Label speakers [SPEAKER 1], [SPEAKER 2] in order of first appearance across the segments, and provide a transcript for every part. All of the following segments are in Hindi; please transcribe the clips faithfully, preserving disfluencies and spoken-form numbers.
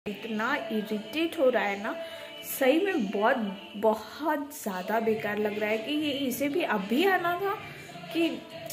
[SPEAKER 1] इतना इरिटेट हो रहा है ना, सही में बहुत बहुत ज़्यादा बेकार लग रहा है कि ये इसे भी अभी आना था कि।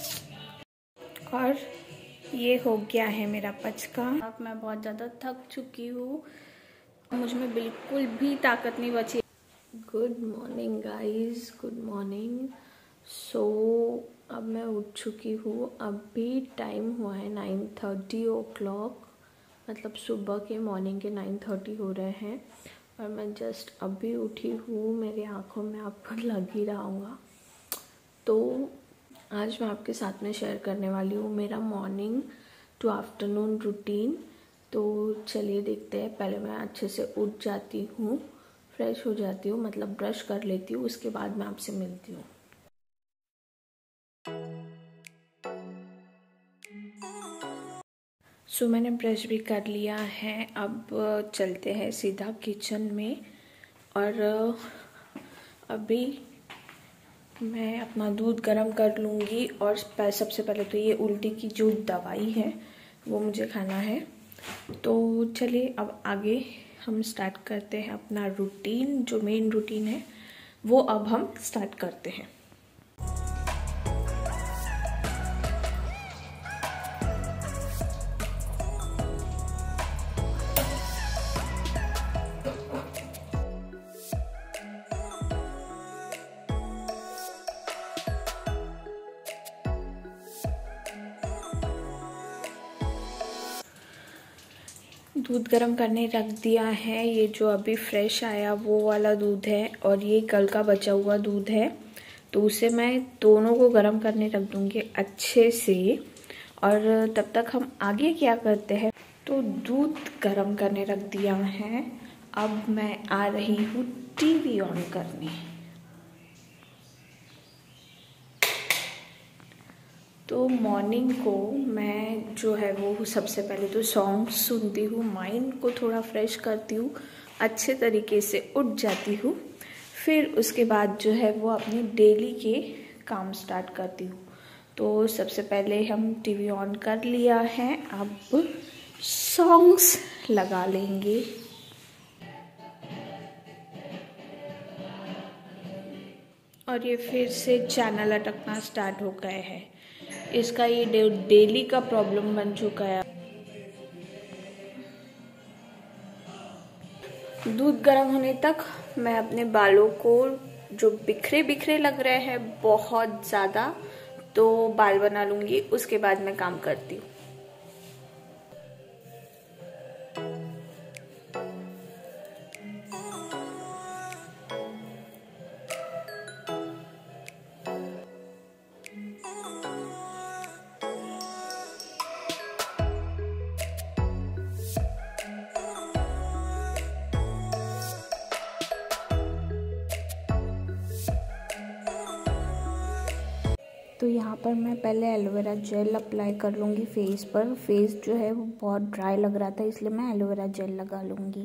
[SPEAKER 1] और ये हो गया है मेरा पचका। अब मैं बहुत ज़्यादा थक चुकी हूँ, मुझ में बिल्कुल भी ताकत नहीं बची। Good morning guys, good morning. So अब मैं उठ चुकी हूँ। अभी टाइम हुआ है नाइन थर्टी ओ क्लॉक, मतलब सुबह के मॉर्निंग के नाइन थर्टी हो रहे हैं और मैं जस्ट अभी उठी हूँ। मेरी आँखों में आपको लग ही रहा होगा। तो आज मैं आपके साथ में शेयर करने वाली हूँ मेरा मॉर्निंग टू आफ्टरनून रूटीन। तो चलिए देखते हैं। पहले मैं अच्छे से उठ जाती हूँ, फ्रेश हो जाती हूँ, मतलब ब्रश कर लेती हूँ, उसके बाद मैं आपसे मिलती हूँ। सो so, मैंने ब्रश भी कर लिया है। अब चलते हैं सीधा किचन में। और अभी मैं अपना दूध गर्म कर लूँगी। और सबसे पहले तो ये उल्टी की जो दवाई है वो मुझे खाना है। तो चलिए अब आगे हम स्टार्ट करते हैं अपना रूटीन। जो मेन रूटीन है वो अब हम स्टार्ट करते हैं। दूध गर्म करने रख दिया है। ये जो अभी फ्रेश आया वो वाला दूध है और ये कल का बचा हुआ दूध है। तो उसे मैं दोनों को गर्म करने रख दूँगी अच्छे से। और तब तक हम आगे क्या करते हैं। तो दूध गर्म करने रख दिया है। अब मैं आ रही हूँ टीवी ऑन करने। तो मॉर्निंग को मैं जो है वो सबसे पहले तो सॉन्ग सुनती हूँ, माइंड को थोड़ा फ्रेश करती हूँ, अच्छे तरीके से उठ जाती हूँ। फिर उसके बाद जो है वो अपनी डेली के काम स्टार्ट करती हूँ। तो सबसे पहले हम टीवी ऑन कर लिया है, अब सॉन्ग्स लगा लेंगे। और ये फिर से चैनल अटकना स्टार्ट हो गए हैं। इसका ये डे, डेली का प्रॉब्लम बन चुका है। दूध गर्म होने तक मैं अपने बालों को, जो बिखरे बिखरे लग रहे हैं बहुत ज़्यादा, तो बाल बना लूँगी। उसके बाद मैं काम करती हूँ। तो यहाँ पर मैं पहले एलोवेरा जेल अप्लाई कर लूँगी फेस पर। फेस जो है वो बहुत ड्राई लग रहा था, इसलिए मैं एलोवेरा जेल लगा लूँगी।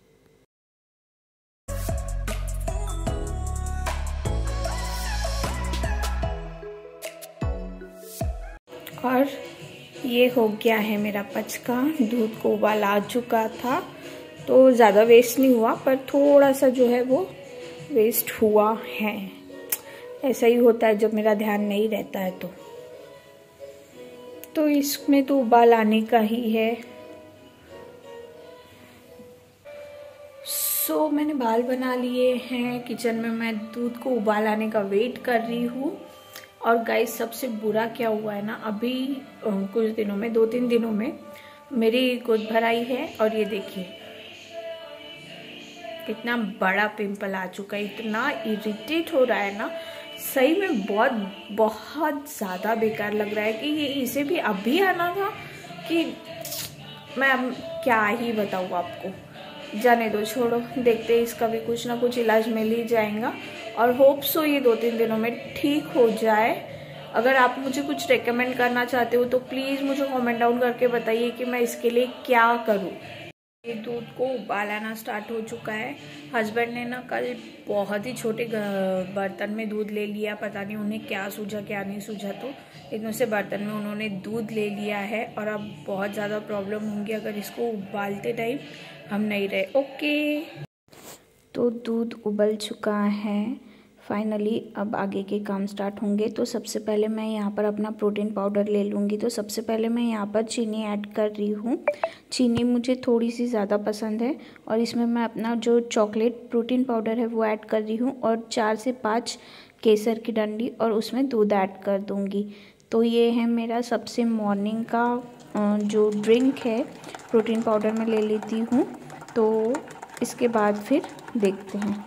[SPEAKER 1] और ये हो गया है मेरा पचका। दूध को उबाल आ चुका था, तो ज़्यादा वेस्ट नहीं हुआ, पर थोड़ा सा जो है वो वेस्ट हुआ है। ऐसा ही होता है जब मेरा ध्यान नहीं रहता है। तो तो इसमें तो उबाल आने का ही है। सो मैंने बाल बना लिए हैं। किचन में मैं दूध को उबाल आने का वेट कर रही हूँ। और गाइस सबसे बुरा क्या हुआ है ना, अभी कुछ दिनों में, दो तीन दिनों में मेरी गोद भराई है और ये देखिए कितना बड़ा पिंपल आ चुका है। इतना इरिटेट हो रहा है ना, सही में बहुत बहुत ज़्यादा बेकार लग रहा है कि ये इसे भी अभी आना था कि। मैं अब क्या ही बताऊँ आपको। जाने दो, छोड़ो, देखते हैं, इसका भी कुछ ना कुछ इलाज मिल ही जाएगा। और होप सो ये दो तीन दिनों में ठीक हो जाए। अगर आप मुझे कुछ रेकमेंड करना चाहते हो तो प्लीज़ मुझे कमेंट डाउन करके बताइए कि मैं इसके लिए क्या करूँ। ये दूध को उबाल आना स्टार्ट हो चुका है। हस्बैंड ने ना कल बहुत ही छोटे बर्तन में दूध ले लिया, पता नहीं उन्हें क्या सूझा क्या नहीं सूझा, तो लेकिन उसे बर्तन में उन्होंने दूध ले लिया है। और अब बहुत ज़्यादा प्रॉब्लम होंगी अगर इसको उबालते टाइम हम नहीं रहे। ओके, तो दूध उबल चुका है फाइनली। अब आगे के काम स्टार्ट होंगे। तो सबसे पहले मैं यहाँ पर अपना प्रोटीन पाउडर ले लूँगी। तो सबसे पहले मैं यहाँ पर चीनी ऐड कर रही हूँ। चीनी मुझे थोड़ी सी ज़्यादा पसंद है और इसमें मैं अपना जो चॉकलेट प्रोटीन पाउडर है वो ऐड कर रही हूँ और चार से पाँच केसर की डंडी और उसमें दूध ऐड कर दूँगी। तो ये है मेरा सबसे मॉर्निंग का जो ड्रिंक है, प्रोटीन पाउडर मैं ले लेती हूँ। तो इसके बाद फिर देखते हैं।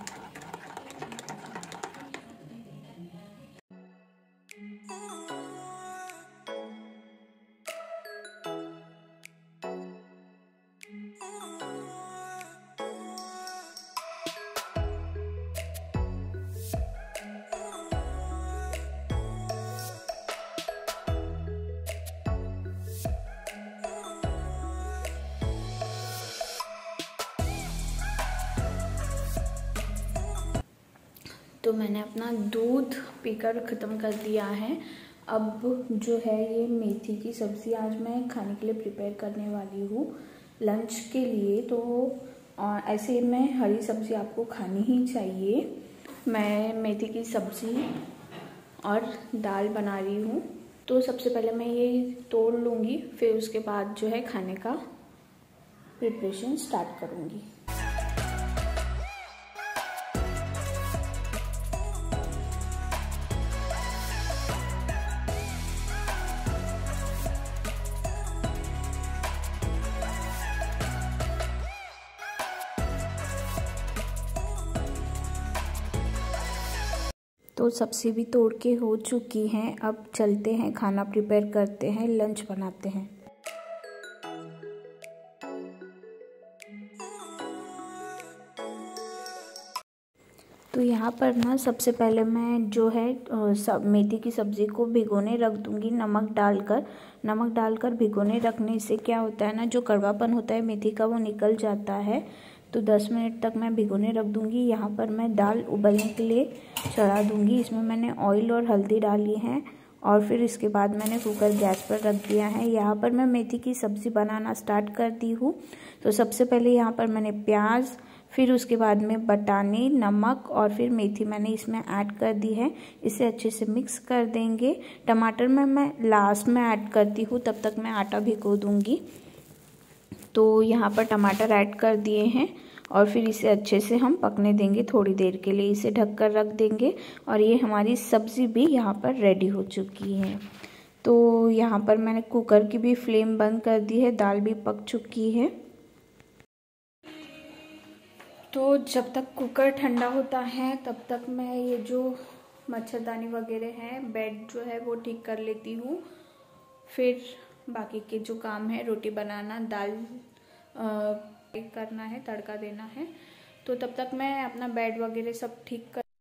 [SPEAKER 1] तो मैंने अपना दूध पीकर ख़त्म कर दिया है। अब जो है ये मेथी की सब्ज़ी आज मैं खाने के लिए प्रिपेयर करने वाली हूँ लंच के लिए। तो ऐसे में हरी सब्ज़ी आपको खानी ही चाहिए। मैं मेथी की सब्ज़ी और दाल बना रही हूँ। तो सबसे पहले मैं ये तोड़ लूँगी, फिर उसके बाद जो है खाने का प्रिपरेशन स्टार्ट करूँगी। तो सब्ज़ी भी तोड़ के हो चुकी हैं। अब चलते हैं, खाना प्रिपेयर करते हैं, लंच बनाते हैं। तो यहाँ पर ना सबसे पहले मैं जो है सब मेथी की सब्ज़ी को भिगोने रख दूँगी नमक डालकर। नमक डालकर भिगोने रखने से क्या होता है ना, जो कड़वापन होता है मेथी का वो निकल जाता है। तो दस मिनट तक मैं भिगोने रख दूँगी। यहाँ पर मैं दाल उबलने के लिए चढ़ा दूँगी। इसमें मैंने ऑयल और हल्दी डाली है और फिर इसके बाद मैंने कुकर गैस पर रख दिया है। यहाँ पर मैं मेथी की सब्ज़ी बनाना स्टार्ट कर दी हूँ। तो सबसे पहले यहाँ पर मैंने प्याज, फिर उसके बाद में बटाने, नमक और फिर मेथी मैंने इसमें ऐड कर दी है। इसे अच्छे से मिक्स कर देंगे। टमाटर में मैं लास्ट में ऐड करती हूँ, तब तक मैं आटा भिगो दूँगी। तो यहाँ पर टमाटर ऐड कर दिए हैं और फिर इसे अच्छे से हम पकने देंगे थोड़ी देर के लिए। इसे ढककर रख देंगे और ये हमारी सब्ज़ी भी यहाँ पर रेडी हो चुकी है। तो यहाँ पर मैंने कुकर की भी फ्लेम बंद कर दी है, दाल भी पक चुकी है। तो जब तक कुकर ठंडा होता है तब तक मैं ये जो मच्छरदानी वगैरह हैं, बेड जो है वो ठीक कर लेती हूँ। फिर बाकी के जो काम है, रोटी बनाना, दाल एक करना है, तड़का देना है, तो तब तक मैं अपना बेड वगैरह सब ठीक कर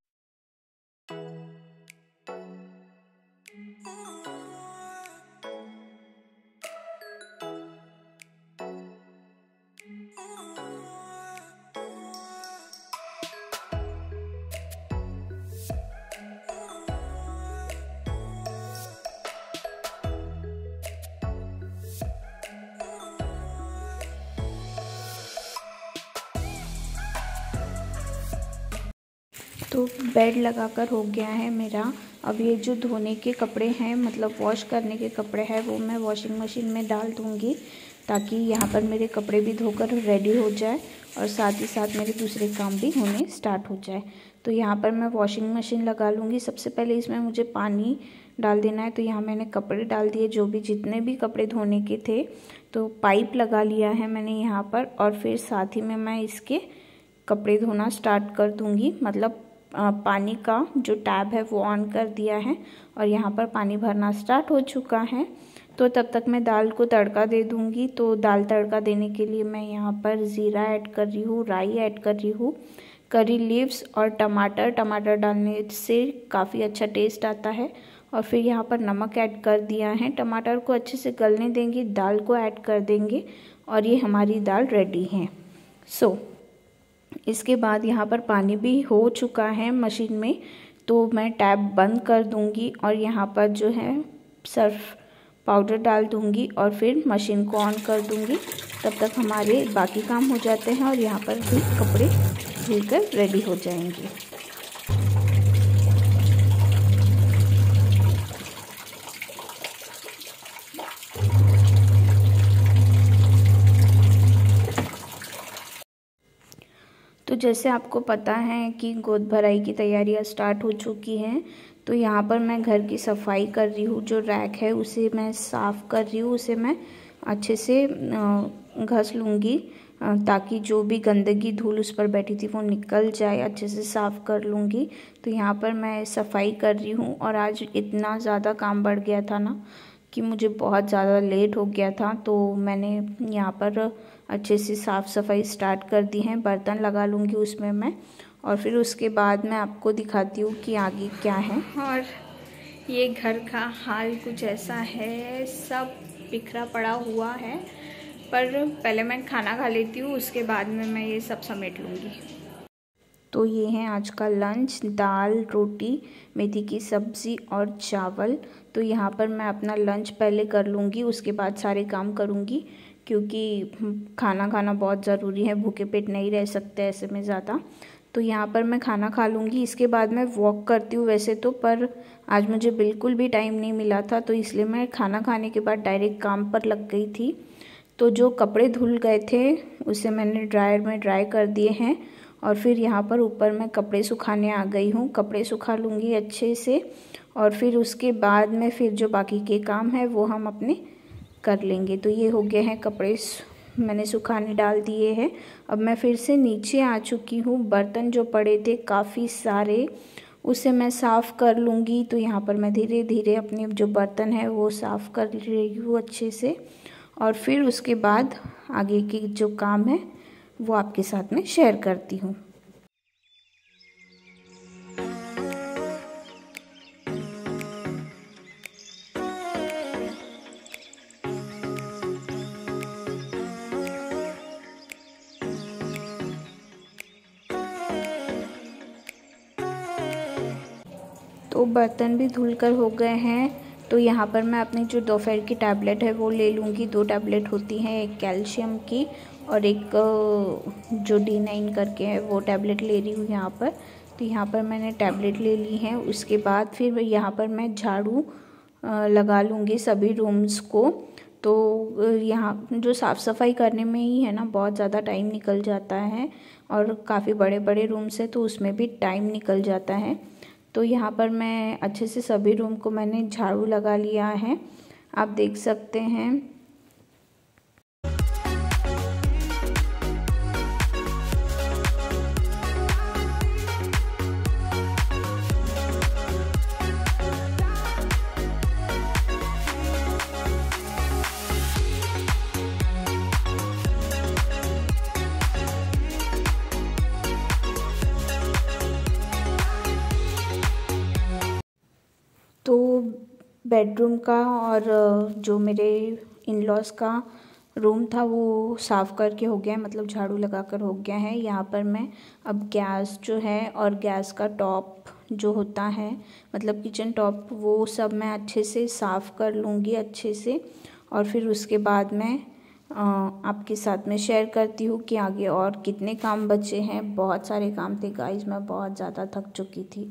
[SPEAKER 1] तो बेड लगाकर हो गया है मेरा। अब ये जो धोने के कपड़े हैं, मतलब वॉश करने के कपड़े हैं, वो मैं वॉशिंग मशीन में डाल दूँगी ताकि यहाँ पर मेरे कपड़े भी धोकर रेडी हो जाए और साथ ही साथ मेरे दूसरे काम भी होने स्टार्ट हो जाए। तो यहाँ पर मैं वॉशिंग मशीन लगा लूँगी। सबसे पहले इसमें मुझे पानी डाल देना है। तो यहाँ मैंने कपड़े डाल दिए, जो भी जितने भी कपड़े धोने के थे। तो पाइप लगा लिया है मैंने यहाँ पर और फिर साथ ही में मैं इसके कपड़े धोना स्टार्ट कर दूँगी। मतलब पानी का जो टैब है वो ऑन कर दिया है और यहाँ पर पानी भरना स्टार्ट हो चुका है। तो तब तक मैं दाल को तड़का दे दूँगी। तो दाल तड़का देने के लिए मैं यहाँ पर ज़ीरा ऐड कर रही हूँ, राई ऐड कर रही हूँ, करी लीव्स और टमाटर। टमाटर डालने से काफ़ी अच्छा टेस्ट आता है। और फिर यहाँ पर नमक ऐड कर दिया है। टमाटर को अच्छे से गलने देंगे, दाल को ऐड कर देंगे और ये हमारी दाल रेडी है। सो so, इसके बाद यहाँ पर पानी भी हो चुका है मशीन में। तो मैं टैप बंद कर दूँगी और यहाँ पर जो है सर्फ पाउडर डाल दूँगी और फिर मशीन को ऑन कर दूँगी। तब तक हमारे बाकी काम हो जाते हैं और यहाँ पर भी कपड़े धुलकर रेडी हो जाएंगे। तो जैसे आपको पता है कि गोद भराई की तैयारियां स्टार्ट हो चुकी हैं, तो यहाँ पर मैं घर की सफाई कर रही हूँ। जो रैक है उसे मैं साफ़ कर रही हूँ, उसे मैं अच्छे से घस लूँगी ताकि जो भी गंदगी धूल उस पर बैठी थी वो निकल जाए। अच्छे से साफ़ कर लूँगी। तो यहाँ पर मैं सफाई कर रही हूँ और आज इतना ज़्यादा काम बढ़ गया था ना कि मुझे बहुत ज़्यादा लेट हो गया था। तो मैंने यहाँ पर अच्छे से साफ़ सफाई स्टार्ट कर दी है। बर्तन लगा लूँगी उसमें मैं, और फिर उसके बाद मैं आपको दिखाती हूँ कि आगे क्या है। और ये घर का हाल कुछ ऐसा है, सब बिखरा पड़ा हुआ है, पर पहले मैं खाना खा लेती हूँ, उसके बाद में मैं ये सब समेट लूँगी। तो ये है आज का लंच, दाल, रोटी, मेथी की सब्ज़ी और चावल। तो यहाँ पर मैं अपना लंच पहले कर लूँगी, उसके बाद सारे काम करूँगी, क्योंकि खाना खाना बहुत ज़रूरी है। भूखे पेट नहीं रह सकते ऐसे में ज़्यादा। तो यहाँ पर मैं खाना खा लूँगी, इसके बाद मैं वॉक करती हूँ वैसे तो, पर आज मुझे बिल्कुल भी टाइम नहीं मिला था, तो इसलिए मैं खाना खाने के बाद डायरेक्ट काम पर लग गई थी। तो जो कपड़े धुल गए थे उसे मैंने ड्रायर में ड्राई कर दिए हैं और फिर यहाँ पर ऊपर मैं कपड़े सुखाने आ गई हूँ। कपड़े सुखा लूँगी अच्छे से और फिर उसके बाद में फिर जो बाकी के काम है वो हम अपने कर लेंगे। तो ये हो गए हैं कपड़े मैंने सुखाने डाल दिए हैं। अब मैं फिर से नीचे आ चुकी हूँ। बर्तन जो पड़े थे काफ़ी सारे, उसे मैं साफ़ कर लूँगी। तो यहाँ पर मैं धीरे धीरे अपने जो बर्तन है वो साफ़ कर रही हूँ अच्छे से, और फिर उसके बाद आगे के जो काम है वो आपके साथ में शेयर करती हूँ। तो बर्तन भी धुलकर हो गए हैं। तो यहाँ पर मैं अपनी जो दोपहर की टैबलेट है वो ले लूँगी। दो टैबलेट होती हैं, एक कैल्शियम की और एक जो डी नाइन करके है वो टैबलेट ले रही हूँ यहाँ पर। तो यहाँ पर मैंने टैबलेट ले ली है। उसके बाद फिर यहाँ पर मैं झाड़ू लगा लूँगी सभी रूम्स को। तो यहाँ जो साफ़ सफाई करने में ही है ना बहुत ज़्यादा टाइम निकल जाता है, और काफ़ी बड़े बड़े रूम्स है तो उसमें भी टाइम निकल जाता है। तो यहाँ पर मैं अच्छे से सभी रूम को मैंने झाड़ू लगा लिया है, आप देख सकते हैं। तो बेडरूम का और जो मेरे इन लॉज का रूम था वो साफ़ करके हो गया है, मतलब झाड़ू लगा कर हो गया है। यहाँ पर मैं अब गैस जो है और गैस का टॉप जो होता है मतलब किचन टॉप, वो सब मैं अच्छे से साफ़ कर लूँगी अच्छे से, और फिर उसके बाद मैं आपके साथ में शेयर करती हूँ कि आगे और कितने काम बचे हैं। बहुत सारे काम थे गाइस, मैं बहुत ज़्यादा थक चुकी थी।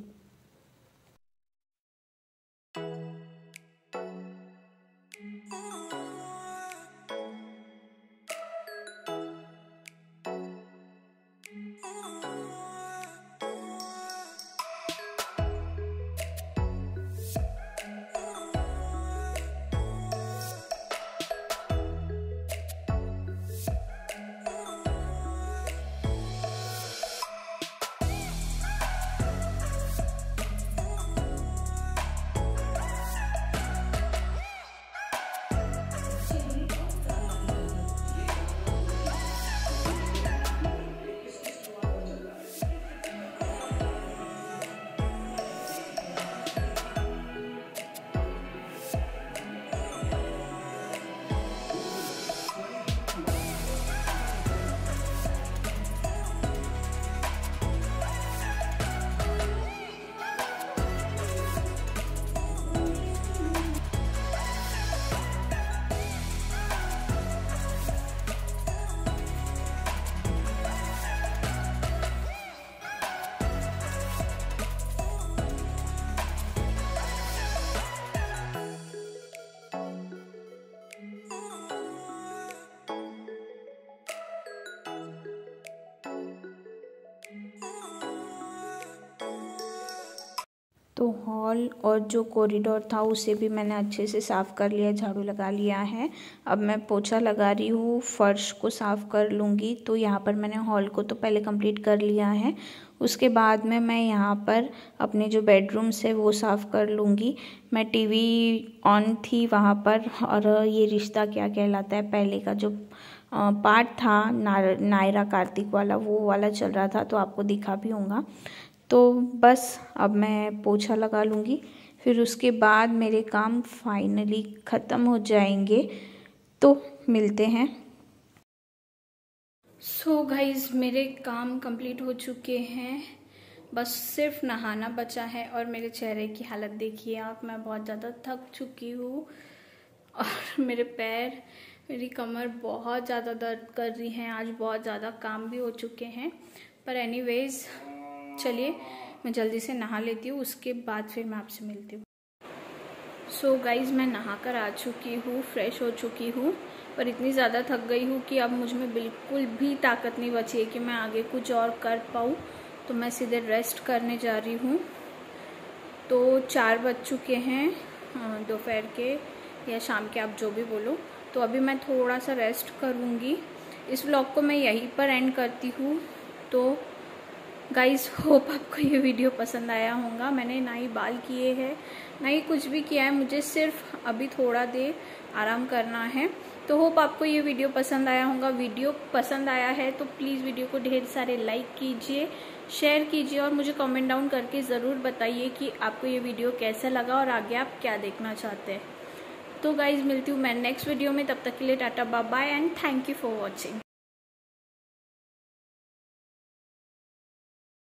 [SPEAKER 1] तो हॉल और जो कॉरिडोर था उसे भी मैंने अच्छे से साफ़ कर लिया, झाड़ू लगा लिया है। अब मैं पोछा लगा रही हूँ, फर्श को साफ़ कर लूँगी। तो यहाँ पर मैंने हॉल को तो पहले कंप्लीट कर लिया है, उसके बाद में मैं यहाँ पर अपने जो बेडरूम्स है वो साफ़ कर लूँगी। मैं टीवी ऑन थी वहाँ पर, और ये रिश्ता क्या कहलाता है पहले का जो पार्ट था नायरा कार्तिक वाला, वो वाला चल रहा था, तो आपको दिखा भी होगा। तो बस अब मैं पोछा लगा लूँगी, फिर उसके बाद मेरे काम फाइनली ख़त्म हो जाएंगे। तो मिलते हैं। सो गाइस, मेरे काम कंप्लीट हो चुके हैं, बस सिर्फ नहाना बचा है। और मेरे चेहरे की हालत देखिए आप, मैं बहुत ज़्यादा थक चुकी हूँ और मेरे पैर, मेरी कमर बहुत ज़्यादा दर्द कर रही हैं। आज बहुत ज़्यादा काम भी हो चुके हैं, पर एनीवेज चलिए मैं जल्दी से नहा लेती हूँ, उसके बाद फिर मैं आपसे मिलती हूँ। सो गाइज, मैं नहा कर आ चुकी हूँ, फ्रेश हो चुकी हूँ, पर इतनी ज़्यादा थक गई हूँ कि अब मुझ में बिल्कुल भी ताकत नहीं बची है कि मैं आगे कुछ और कर पाऊँ। तो मैं सीधे रेस्ट करने जा रही हूँ। तो चार बज चुके हैं दोपहर के या शाम के, आप जो भी बोलो। तो अभी मैं थोड़ा सा रेस्ट करूँगी। इस व्लॉग को मैं यहीं पर एंड करती हूँ। तो गाइस, होप आपको ये वीडियो पसंद आया होगा। मैंने ना ही बाल किए हैं ना ही कुछ भी किया है, मुझे सिर्फ अभी थोड़ा देर आराम करना है। तो होप आपको ये वीडियो पसंद आया होगा। वीडियो पसंद आया है तो प्लीज़ वीडियो को ढेर सारे लाइक कीजिए, शेयर कीजिए और मुझे कमेंट डाउन करके ज़रूर बताइए कि आपको ये वीडियो कैसा लगा और आगे आप क्या देखना चाहते हैं। तो गाइज, मिलती हूँ मैं नेक्स्ट वीडियो में, तब तक के लिए टाटा bye bye and thank you for watching.